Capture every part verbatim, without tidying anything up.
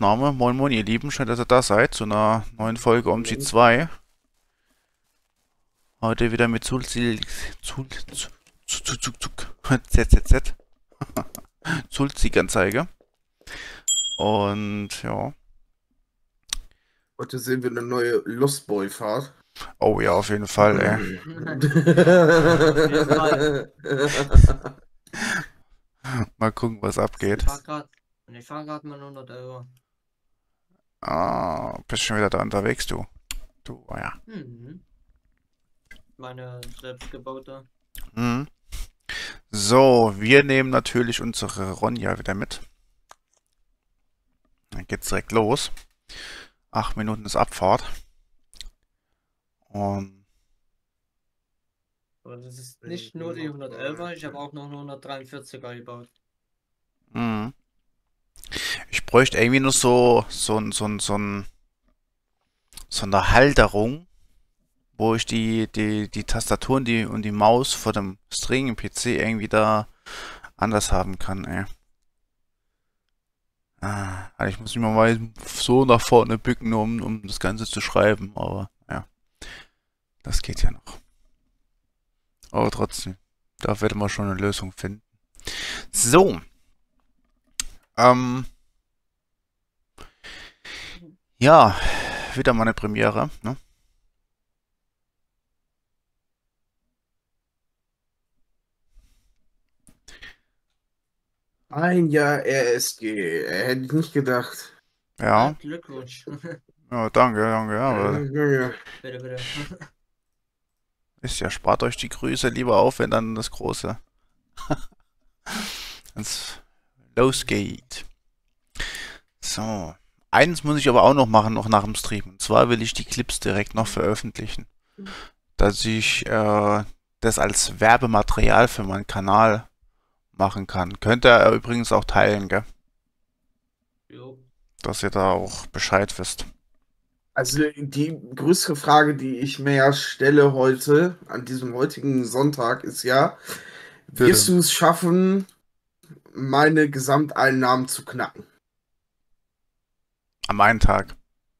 Aufnahme. Moin Moin, ihr Lieben, schön, dass ihr da seid zu einer neuen Folge um G zwei. Heute wieder mit Sulzi... Zul... Zug, Zug, Zug, Zug. Z Z Z. Sulzi-Anzeige. Und ja. Heute sehen wir eine neue Lost Boy Fahrt. Oh ja, auf jeden Fall, ey. Mal gucken, was abgeht. Und ich fahre gerade mal hundert Euro. Ah, bist schon wieder da unterwegs, du. Du, oh ja. Mhm. Meine selbstgebaute. Mhm. So, wir nehmen natürlich unsere Ronja wieder mit. Dann geht's direkt los. Acht Minuten ist Abfahrt. Und Aber das ist nicht nur die hundertelfer, ich habe auch noch eine hundertdreiundvierziger gebaut. mhm. Ich bräuchte irgendwie nur so, so, ein- so, ein- so, ein, so eine Halterung, wo ich die, die, die Tastatur und die, und die Maus vor dem Streaming-P C irgendwie da anders haben kann, ey. Ah, also ich muss mich mal so nach vorne bücken, um, um das Ganze zu schreiben, aber ja, das geht ja noch. Aber trotzdem, da werden wir schon eine Lösung finden. So. Ähm. Ja, wieder mal eine Premiere, ne? Ein Jahr R S G. Hätte ich nicht gedacht. Ja, Glückwunsch. ja, danke, danke, ja, aber Ja, Bitte, bitte. ist ja, spart euch die Grüße lieber auf, wenn dann das Große wenn's losgeht. So. Eins muss ich aber auch noch machen, noch nach dem Stream. Und zwar will ich die Clips direkt noch veröffentlichen. Dass ich äh, das als Werbematerial für meinen Kanal machen kann. Könnt ihr übrigens auch teilen, gell? Jo. Dass ihr da auch Bescheid wisst. Also die größere Frage, die ich mir ja stelle heute, an diesem heutigen Sonntag, ist ja, wirst du es schaffen, meine Gesamteinnahmen zu knacken? Am einen Tag.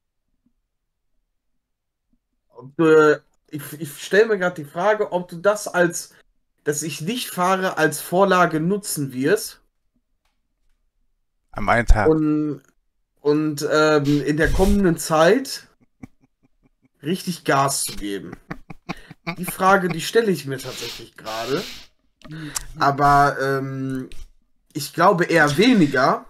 Ob du, ich ich stelle mir gerade die Frage, ob du das als, dass ich nicht fahre, als Vorlage nutzen wirst Am einen Tag. und, und ähm, in der kommenden Zeit richtig Gas zu geben. Die Frage, die stelle ich mir tatsächlich gerade. Aber ähm, ich glaube eher weniger,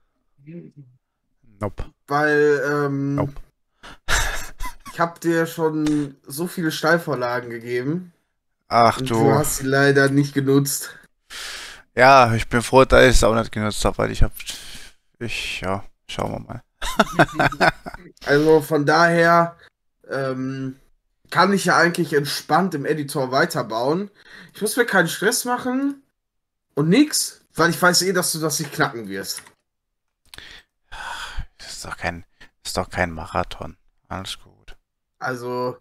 Nope. weil ähm, Nope. ich habe dir schon so viele Steilvorlagen gegeben Ach und du. du hast sie leider nicht genutzt. Ja, ich bin froh, dass ich es auch nicht genutzt habe, weil ich habe... Ich, ja, schauen wir mal. Also von daher ähm, kann ich ja eigentlich entspannt im Editor weiterbauen. Ich muss mir keinen Stress machen und nix, weil ich weiß eh, dass du das nicht knacken wirst. Das ist doch kein, das ist doch kein Marathon. Alles gut. Also,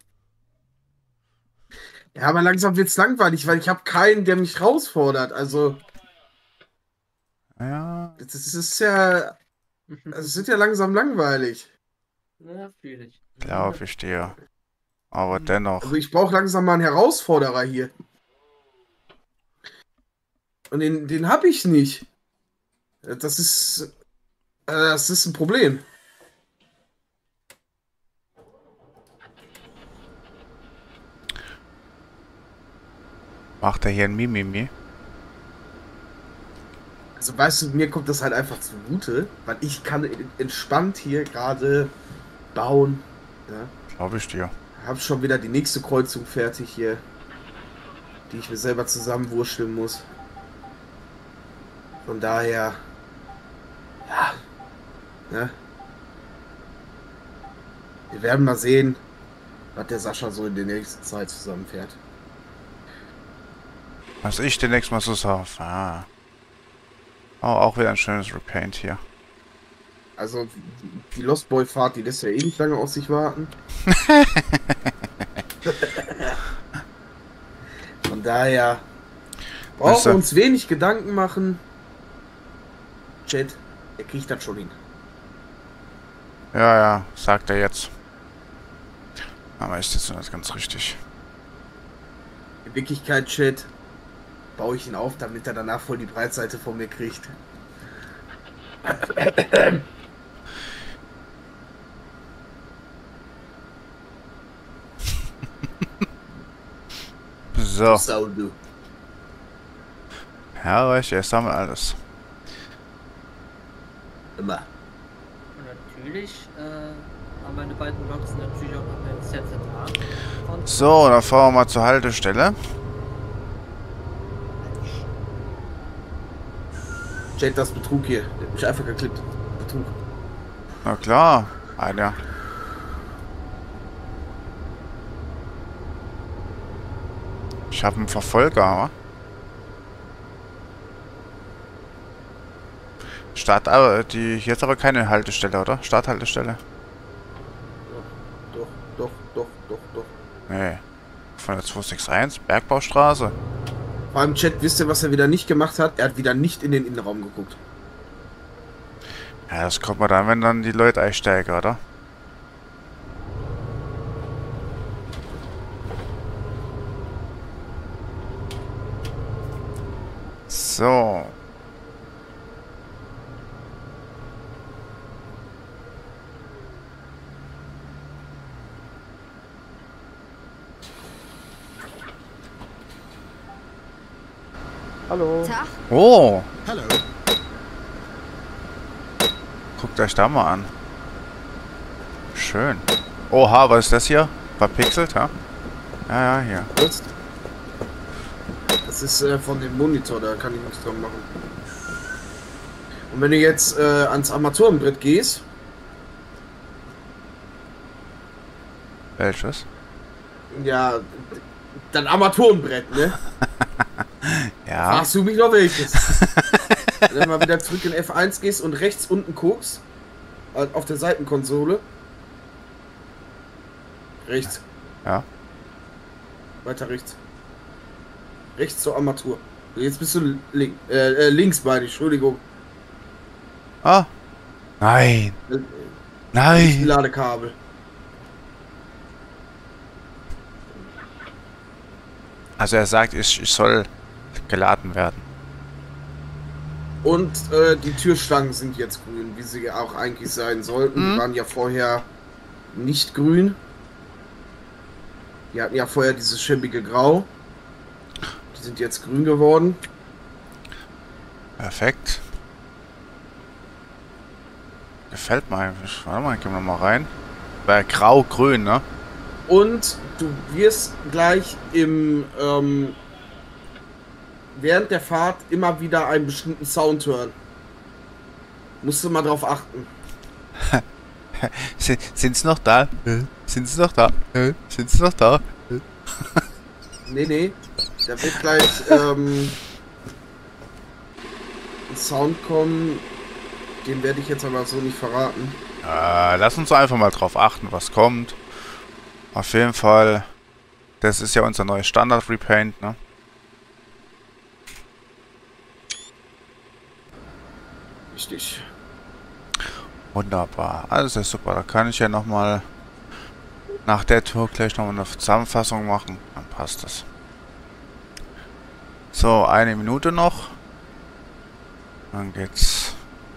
ja, aber langsam wird's langweilig, weil ich habe keinen, der mich herausfordert. Also, Ja, das ist, das ist ja, es wird ja langsam langweilig. Ja, fühle ich. glaube ich dir. Aber dennoch. Also, ich brauche langsam mal einen Herausforderer hier. Und den, den habe ich nicht. Das ist, äh, das ist ein Problem. Macht er hier ein Mimimi? Also, weißt du, mir kommt das halt einfach zugute, weil ich kann entspannt hier gerade bauen. Ja. Glaube ich dir. Hab schon wieder die nächste Kreuzung fertig hier, die ich mir selber zusammenwursteln muss. Von daher, ja, ne? Wir werden mal sehen, was der Sascha so in der nächsten Zeit zusammenfährt. Was ich demnächst mal so sage. Ah. Oh, auch wieder ein schönes Repaint hier. Also, die Lost Boy Fahrt, die lässt ja eh nicht lange auf sich warten. Von daher brauchen wir uns wenig Gedanken machen. Chat, er kriegt das schon hin. Ja, ja, sagt er jetzt. Aber ist jetzt nicht ganz richtig. In Wirklichkeit, Chat, baue ich ihn auf, damit er danach voll die Breitseite von mir kriegt. So. Sau, du. Herrlich, jetzt haben wir alles. Immer. Und natürlich äh, haben meine beiden Loks natürlich auch noch ein Zertifikat. von- So, dann fahren wir mal zur Haltestelle. Chat, das Betrug hier. Der hat mich einfach geklippt. Betrug. Na klar, einer. Ich habe einen Verfolger, aber. Start, aber die jetzt aber keine Haltestelle, oder? Starthaltestelle? Doch, doch, doch, doch, doch. Nee. Von der zweihundertsechsundsechzig, Bergbaustraße. Vor allem Chat, wisst ihr, was er wieder nicht gemacht hat? Er hat wieder nicht in den Innenraum geguckt. Ja, das kommt man dann, wenn dann die Leute einsteigen, oder? So. Hallo. Tag. Oh, Hello. guckt euch da mal an. Schön. Oha, was ist das hier? Verpixelt, ja? Ja, ja, hier. Was? Das ist äh, von dem Monitor, da kann ich nichts dran machen. Und wenn du jetzt äh, ans Armaturenbrett gehst, Welches? ja, dann Armaturenbrett, ne? Ja. Fragst du mich noch welches? Wenn du mal wieder zurück in F eins gehst und rechts unten guckst, äh, auf der Seitenkonsole. Rechts. Ja. Weiter rechts. Rechts zur Armatur. Jetzt bist du link, äh, äh, links bei dir, Entschuldigung. Ah. Nein. Äh, Nein. Ladekabel. Also er sagt, ich, ich soll geladen werden. Und äh, die Türstangen sind jetzt grün, wie sie auch eigentlich sein sollten. Mhm. Die waren ja vorher nicht grün. Die hatten ja vorher dieses schäbige Grau. Die sind jetzt grün geworden. Perfekt. Gefällt mir eigentlich. Warte mal, gehen wir mal rein. Bei grau-grün, ne? Und du wirst gleich im ähm, während der Fahrt immer wieder einen bestimmten Sound hören. Musst du mal drauf achten. Sind sie noch da? Sind sie noch da? Sind sie noch da? Nee, nee. Da wird gleich ähm, ein Sound kommen. Den werde ich jetzt aber so nicht verraten. Äh, lass uns einfach mal drauf achten, was kommt. Auf jeden Fall, das ist ja unser neues Standard-Repaint, ne? Richtig. Wunderbar, alles ist super. Da kann ich ja nochmal nach der Tour gleich nochmal eine Zusammenfassung machen. Dann passt das. So, eine Minute noch. Dann geht's.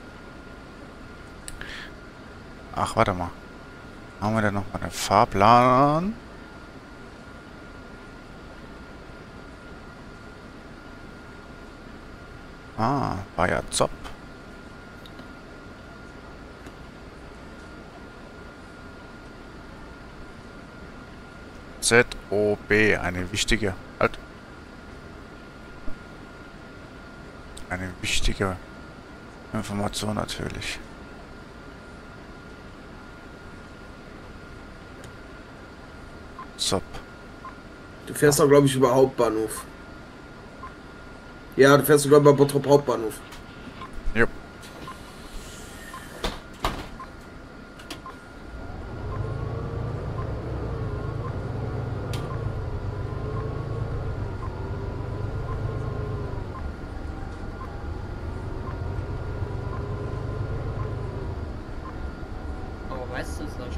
Ach, warte mal. Haben wir denn nochmal den Fahrplan? Ah, war ja Zopp. Z O B, eine wichtige, halt. Eine wichtige Information natürlich. Zopp. Du fährst doch, glaube ich, über Hauptbahnhof. Ja, du fährst sogar über Bottrop Hauptbahnhof. Jupp. Aber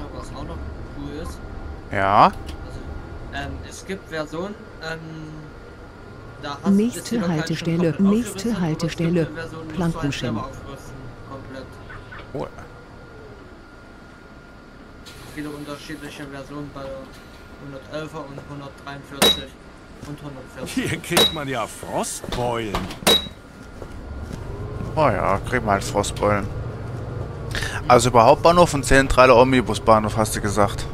noch, was auch noch cool ist. Ja. Also, ähm, es gibt Versionen, ähm, da hast Nächste ist die Lok halt schon Haltestelle, komplett nächste aufgerüstet, aber es gibt Haltestelle, eine Version, die musst du halt Plankenschirm. selber aufrüsten, komplett. Oh. Viele unterschiedliche Versionen bei hundertelfer und hundertdreiundvierzig und hundertvierzig. Hier kriegt man ja Frostbeulen. Oh ja, krieg mal halt Frostbeulen. Also über Hauptbahnhof und zentraler Omnibusbahnhof hast du gesagt.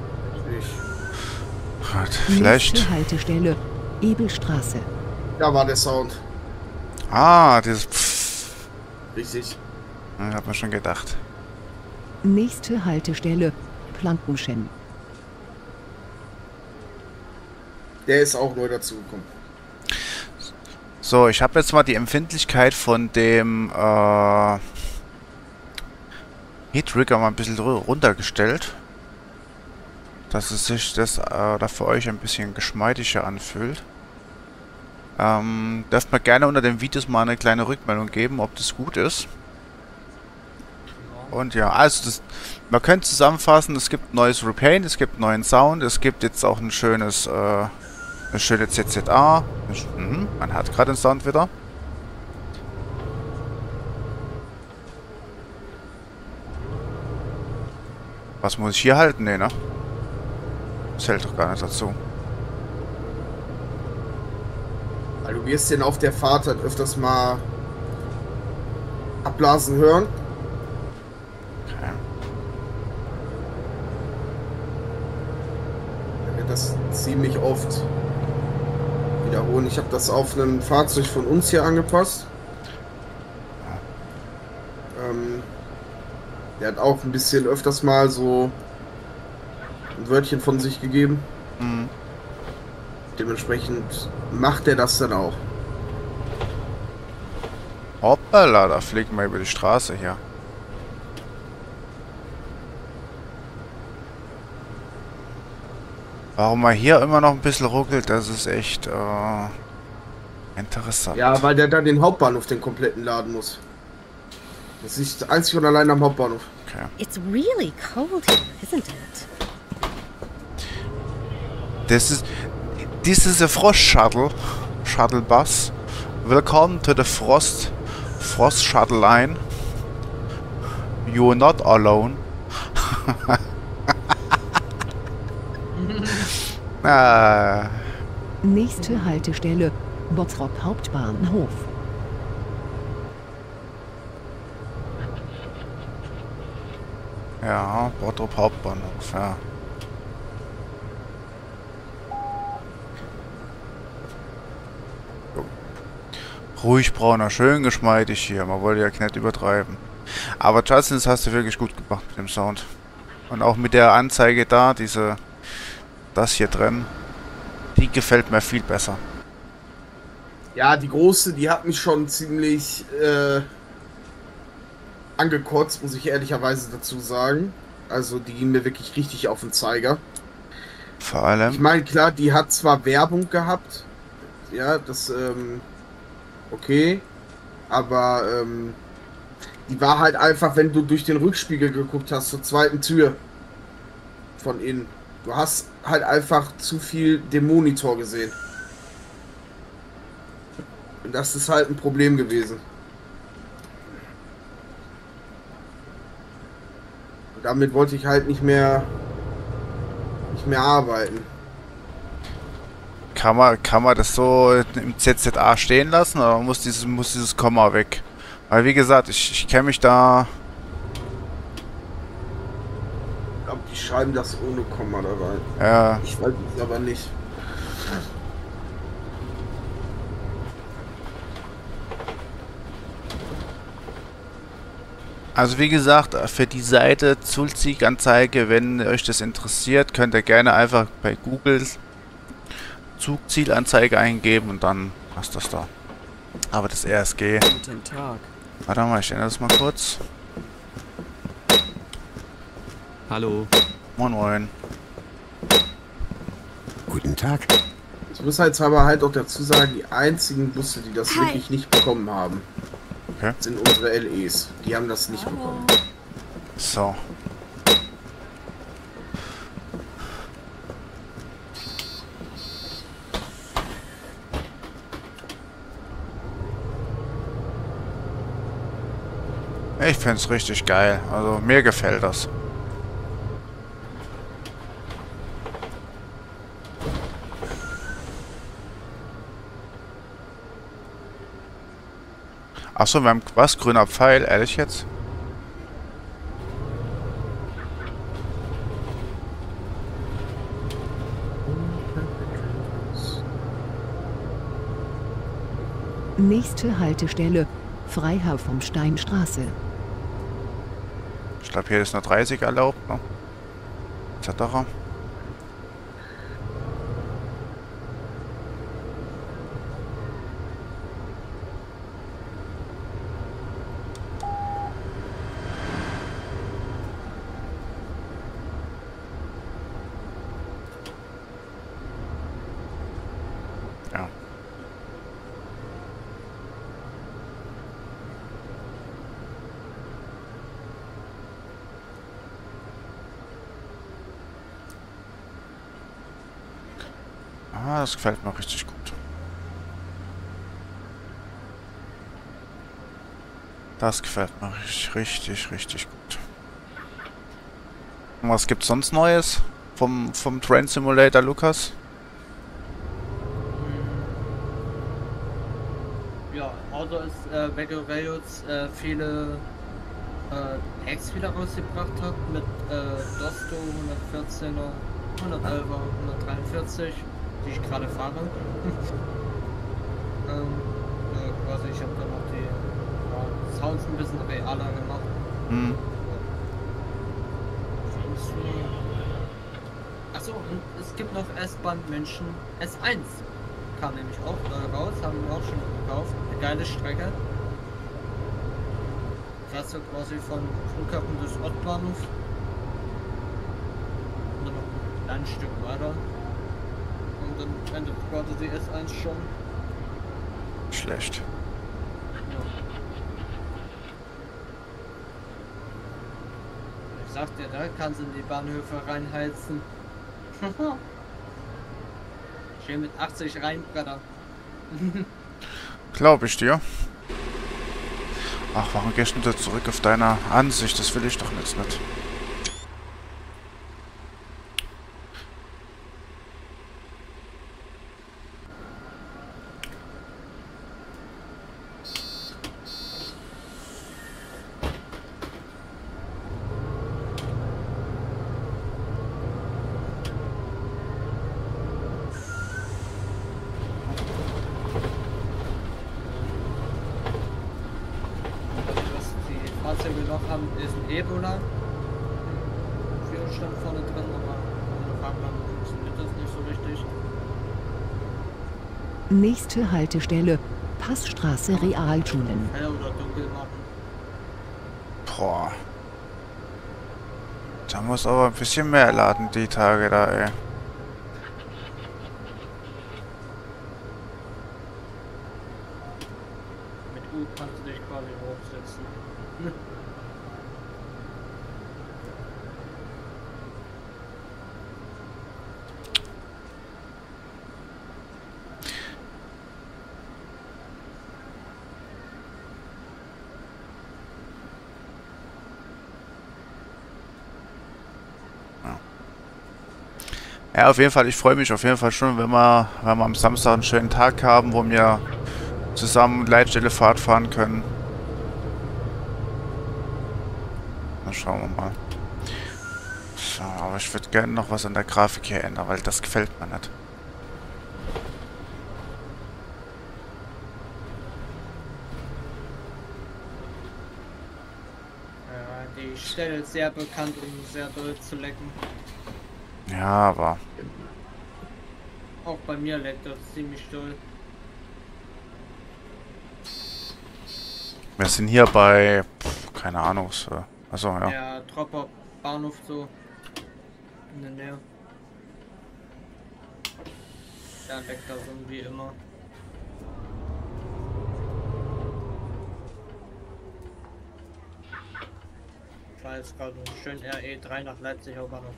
Ich, Gut, vielleicht. Nächste Haltestelle, Ebelstraße. da war der Sound. Ah, dieses Pfff. Richtig. Ja, hab mir schon gedacht. Nächste Haltestelle, Plankenschem. Der ist auch neu dazugekommen. So, ich habe jetzt mal die Empfindlichkeit von dem äh, Heatrigger mal ein bisschen runtergestellt. Dass es sich das äh, da für euch ein bisschen geschmeidiger anfühlt. Ähm, dürft mir gerne unter den Videos mal eine kleine Rückmeldung geben, ob das gut ist. Und ja, also das, man könnte zusammenfassen, es gibt neues Repaint, es gibt neuen Sound, es gibt jetzt auch ein schönes, äh, eine schöne Z Z A. Mhm, man hat gerade den Sound wieder. Was muss ich hier halten? Nee, ne? Das hält doch gar nicht dazu. Weil du wirst den auf der Fahrt halt öfters mal abblasen hören. Okay. Dann wird das ziemlich oft wiederholen. Ich habe das auf ein Fahrzeug von uns hier angepasst. Ähm, der hat auch ein bisschen öfters mal so ein Wörtchen von sich gegeben. Mhm. Dementsprechend macht er das dann auch. Hoppala, da fliegen wir über die Straße hier. Warum er hier immer noch ein bisschen ruckelt, das ist echt äh, interessant. Ja, weil der dann den Hauptbahnhof den kompletten laden muss. Das ist einzig und allein am Hauptbahnhof. Okay. It's really cold here, isn't it? Das ist... This is a Frost Shuttle. Shuttle Bus. Welcome to the Frost... Frost Shuttle Line. You're not alone. ah... Nächste Haltestelle, Bottrop Hauptbahnhof. Ja, Bottrop Hauptbahnhof, ja. Jo. Ruhig brauner, schön geschmeidig hier. Man wollte ja nicht übertreiben. Aber Justin, das hast du wirklich gut gemacht mit dem Sound. Und auch mit der Anzeige da, diese... Das hier drin. Die gefällt mir viel besser. Ja, die große, die hat mich schon ziemlich äh, angekotzt, muss ich ehrlicherweise dazu sagen. Also die ging mir wirklich richtig auf den Zeiger. Vor allem... Ich meine, klar, die hat zwar Werbung gehabt. Ja, das, ähm, okay. Aber, ähm, die war halt einfach, wenn du durch den Rückspiegel geguckt hast, zur zweiten Tür von innen. Du hast halt einfach zu viel den Monitor gesehen. Und das ist halt ein Problem gewesen. Und damit wollte ich halt nicht mehr nicht mehr arbeiten. Kann man, kann man das so im Z Z A stehen lassen oder muss dieses, muss dieses Komma weg? Weil wie gesagt, ich, ich kenne mich da... Ich glaube, die schreiben das ohne Komma da rein. Ja, Ich weiß es aber nicht. also wie gesagt, für die Seite Zugzielanzeige, wenn euch das interessiert, könnt ihr gerne einfach bei Google Zugzielanzeige eingeben und dann passt das da. Aber das R S G... Guten Tag. Warte mal, ich ändere das mal kurz. Hallo. Moin moin. Guten Tag. Ich muss halt aber halt auch dazu sagen, die einzigen Busse, die das Hi. wirklich nicht bekommen haben, Okay. sind unsere L Es. Die haben das nicht bekommen. So. Ich find's richtig geil. Also mir gefällt das. Achso, wir haben was? Grüner Pfeil? Ehrlich jetzt? Nächste Haltestelle Freiherr vom Steinstraße. Ich glaube, hier ist nur dreißig erlaubt, ne? et cetera. Ja. Ah, das gefällt mir richtig gut. Das gefällt mir richtig, richtig, richtig gut. Und was gibt's sonst Neues vom, vom Train Simulator, Lukas? Ja, Auto ist äh, Vecchio Rails äh, viele äh, Hacks wieder rausgebracht hat mit äh, Dosto hundertvierzehner, hundertelfer, hundertdreiundvierzig, die ich gerade fahre. ähm, äh, quasi ich habe dann noch die ja, Sounds ein bisschen realer gemacht. Hm. Achso, und es gibt noch S-Bahn München S eins. Kam nämlich auch äh, raus, haben wir auch schon gekauft. Eine geile Strecke. Fährst du quasi von Flughafen bis Ostbahnhof. Und dann noch ein kleines Stück weiter. Und dann endet quasi die S eins schon. Schlecht. Ja. Ich sag dir, da kannst du in die Bahnhöfe reinheizen. Schön mit achtzig reinbrettern. Glaube ich dir. Ach, warum gehst du da zurück auf deine Ansicht? Das will ich doch jetzt nicht. Was wir noch haben, ist ein Ebola. Führerstand vorne drin, aber ohne Fahrplan funktioniert das nicht so richtig. Nächste Haltestelle Passstraße Realschulen. Hell oder dunkel machen. Boah. Da muss aber ein bisschen mehr laden die Tage da, ey. Mit U kannst du dich quasi hochsetzen. Ja, auf jeden Fall, ich freue mich auf jeden Fall schon, wenn wir, wenn wir am Samstag einen schönen Tag haben, wo wir zusammen Leitstelle Fahrt fahren können. Dann schauen wir mal. So, aber ich würde gerne noch was an der Grafik hier ändern, weil das gefällt mir nicht. Ja, die Stelle ist sehr bekannt, um sehr doll zu lecken. Ja, aber... Auch bei mir leckt das ziemlich doll. Wir sind hier bei... Pff, keine Ahnung, so. Achso, ja. Der Tropper Bahnhof so in der Nähe. Da leckt das irgendwie immer. Ich war jetzt gerade schön R E drei nach Leipzig Hauptbahnhof.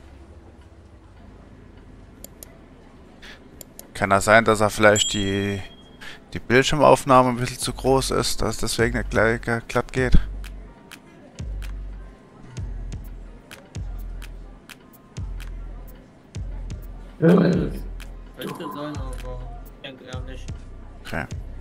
Kann das sein, dass er vielleicht die, die Bildschirmaufnahme ein bisschen zu groß ist, dass es deswegen nicht gleich glatt geht? Könnte sein, aber ich denke eher nicht. Okay.